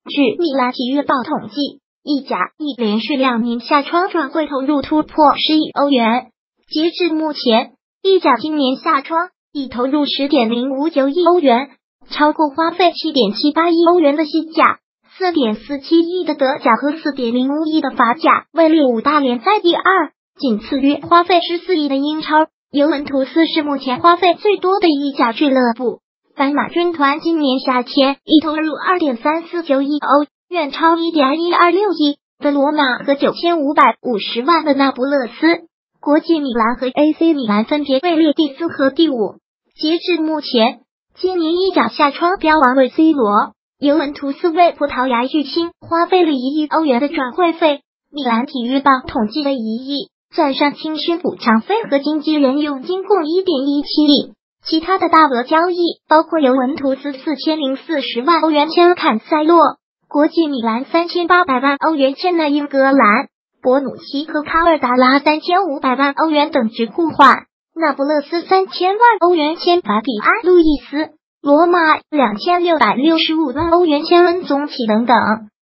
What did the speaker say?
据米兰体育报统计，意甲已连续2年夏窗转会投入突破10亿欧元。截至目前，意甲今年夏窗已投入10.059亿欧元，超过花费7.78亿欧元的西甲、4.47亿的德甲和4.05亿的法甲，位列5大联赛第二，仅次于花费14亿的英超。尤文图斯是目前花费最多的意甲俱乐部。斑马军团今年夏天已投入2.349亿欧，远超1.126亿的罗马和9550万的那不勒斯。国际米兰和 AC 米兰分别位列第4和第5。截至目前，今年意甲夏窗标王为 C 罗，尤文图斯为葡萄牙巨星花费了1亿欧元的转会费，米兰体育报统计的1亿，算上青训补偿费和经纪人佣金共1.17亿。其他的大额交易包括尤文图斯4040万欧元签坎塞洛，国际米兰3800万欧元签纳英格兰，博努奇和卡尔达拉3500万欧元等值互换，那不勒斯3000万欧元签法比安·路易斯，罗马2665万欧元签恩宗奇等等。